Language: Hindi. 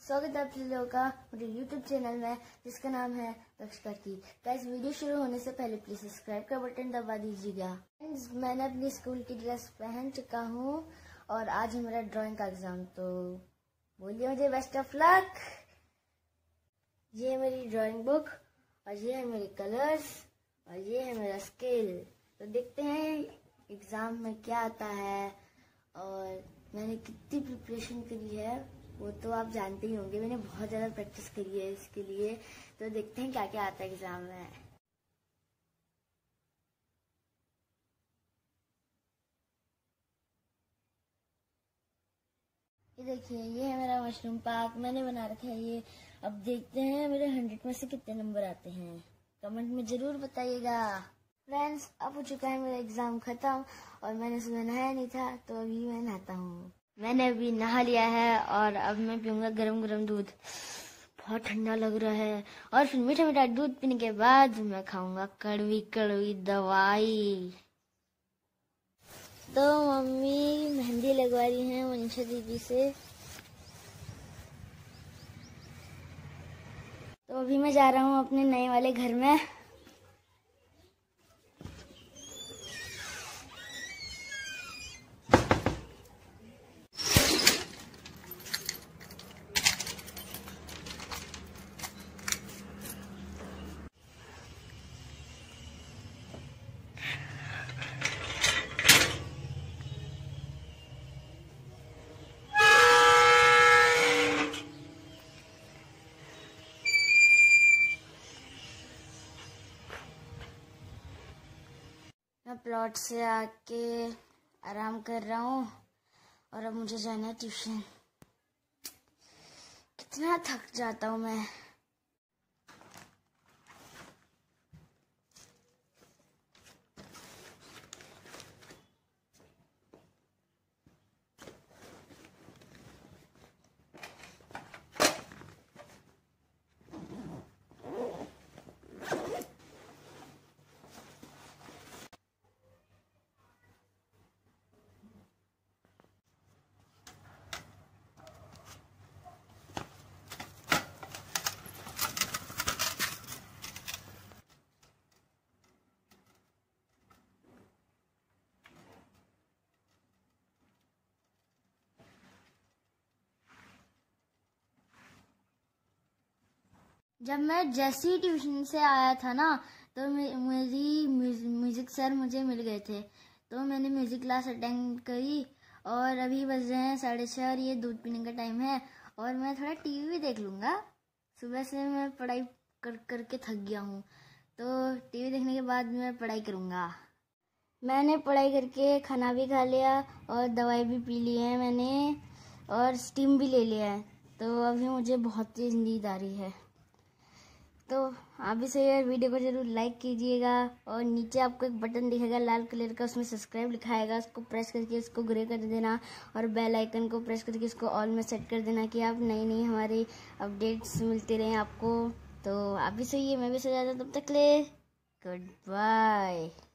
स्वागत है आप सभी लोगों का मेरे YouTube चैनल में जिसका नाम है लक्ष्कर की। गाइस, वीडियो शुरू होने से पहले प्लीज सब्सक्राइब का बटन दबा दीजिएगा। मैंने अपनी स्कूल की ड्रेस पहन चुका हूँ और आज है मेरा ड्राइंग का एग्जाम, तो बोलिए मुझे बेस्ट ऑफ लक। ये है मेरी ड्राइंग बुक और ये है मेरे कलर्स और ये है मेरा स्केल। तो देखते हैं एग्जाम में क्या आता है और मैंने कितनी प्रिपरेशन करी है वो तो आप जानते ही होंगे। मैंने बहुत ज़्यादा प्रैक्टिस करी है इसके लिए, तो देखते हैं क्या क्या आता है एग्जाम में। ये देखिए, ये है मेरा मशरूम पार्क, मैंने बना रखा है ये। अब देखते हैं मेरे 100 में से कितने नंबर आते हैं, कमेंट में जरूर बताइएगा। फ्रेंड्स, अब हो चुका है मेरा एग्जाम खत्म और मैंने सुबह नहाया नहीं था, तो अभी मैं नहाता हूँ। मैंने अभी नहा लिया है और अब मैं पीऊंगा गरम गरम दूध। बहुत ठंडा लग रहा है और फिर मीठा मीठा दूध पीने के बाद मैं खाऊंगा कड़वी कड़वी दवाई। तो मम्मी मेहंदी लगवा रही है मनीषा दीदी से। तो अभी मैं जा रहा हूँ अपने नए वाले घर में। मैं प्लॉट से आके आराम कर रहा हूँ और अब मुझे जाना है ट्यूशन। कितना थक जाता हूँ मैं। जब मैं जैसे ही ट्यूशन से आया था ना, तो मेरी म्यूजिक सर मुझे मिल गए थे, तो मैंने म्यूजिक क्लास अटेंड करी और अभी बज रहे हैं 6:30 और ये दूध पीने का टाइम है और मैं थोड़ा टीवी भी देख लूँगा। सुबह से मैं पढ़ाई करके थक गया हूँ, तो टीवी देखने के बाद मैं पढ़ाई करूँगा। मैंने पढ़ाई करके खाना भी खा लिया और दवाई भी पी ली है मैंने और स्टीम भी ले लिया है, तो अभी मुझे बहुत तेज़ नींद आ रही है। तो आप भी सही है, वीडियो को जरूर लाइक कीजिएगा और नीचे आपको एक बटन दिखेगा लाल कलर का, उसमें सब्सक्राइब लिखा आएगा, उसको प्रेस करके उसको ग्रे कर देना और बेल आइकन को प्रेस करके उसको ऑल में सेट कर देना कि आप नई नई हमारी अपडेट्स मिलती रहें आपको। तो आप भी सही है, मैं भी सही जाता, तब तक ले गुड बाय।